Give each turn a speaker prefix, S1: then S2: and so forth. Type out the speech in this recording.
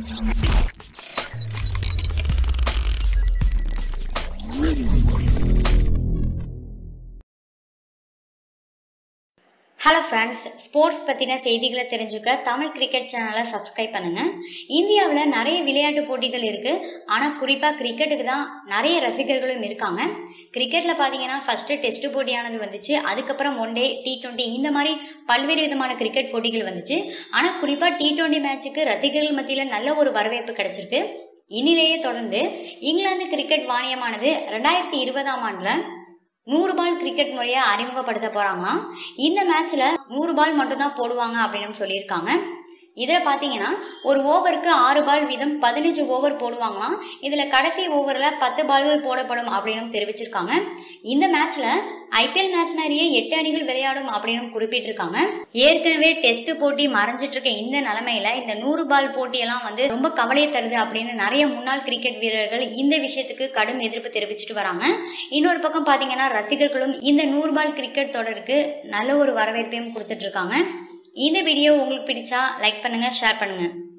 S1: Hello friends, sports பற்றின செய்திகளை தெரிஞ்சுக்க தமிழ் கிரிக்கெட் சேனலை சப்ஸ்கிரைப் பண்ணுங்கள். இந்தியாவில் நிறைய விளையாட்டு போட்டிகள் இருக்குது. ஆனால் குறிப்பாக கிரிக்கெட்டுக்கு தான் நிறைய ரசிகர்களும் இருக்காங்க. கிரிக்கெட்டில் பார்த்தீங்கன்னா ஃபஸ்ட்டு டெஸ்ட் போட்டியானது வந்துச்சு. அதுக்கப்புறம் ஒன் டே, T20 இந்த மாதிரி பல்வேறு விதமான கிரிக்கெட் போட்டிகள் வந்துச்சு. ஆனால் குறிப்பாக T20 மேட்சுக்கு ரசிகர்கள் மத்தியில் நல்ல ஒரு வரவேற்பு கிடைச்சிருக்கு. இனிலேயே தொடர்ந்து இங்கிலாந்து கிரிக்கெட் வாரியமானது 2020ஆம் ஆண்டில் 100 பால் கிரிக்கெட் முறையை அறிமுகப்படுத்த போறாங்களாம். இந்த மேட்ச்ல 100 பால் மட்டும் தான் போடுவாங்க அப்படின்னு சொல்லியிருக்காங்க. இதில் பார்த்தீங்கன்னா ஒரு ஓவருக்கு 6 பால் வீதம் 15 ஓவர் போடுவாங்களாம். இதில் கடைசி ஓவரில் 10 பால்கள் போடப்படும் அப்படின்னு தெரிவிச்சிருக்காங்க. இந்த மேட்ச்ல IPL மேட்ச் மாதிரியே 8 அணிகள் விளையாடும் அப்படின்னு குறிப்பிட்டிருக்காங்க. ஏற்கனவே டெஸ்ட் போட்டி மறைஞ்சிட்டு இருக்க இந்த நிலைமையில இந்த 100 பால் போட்டியெல்லாம் ரொம்ப கவலையை தருது அப்படின்னு நிறைய முன்னாள் கிரிக்கெட் வீரர்கள் இந்த விஷயத்துக்கு கடும் எதிர்ப்பு தெரிவிச்சுட்டு வராங்க. இன்னொரு பக்கம் பார்த்தீங்கன்னா ரசிகர்களும் இந்த 100 பால் கிரிக்கெட் தொடருக்கு நல்ல ஒரு வரவேற்பையும் கொடுத்துட்டு இருக்காங்க. இந்த வீடியோ உங்களுக்கு பிடிச்சா லைக் பண்ணுங்க, ஷேர் பண்ணுங்க.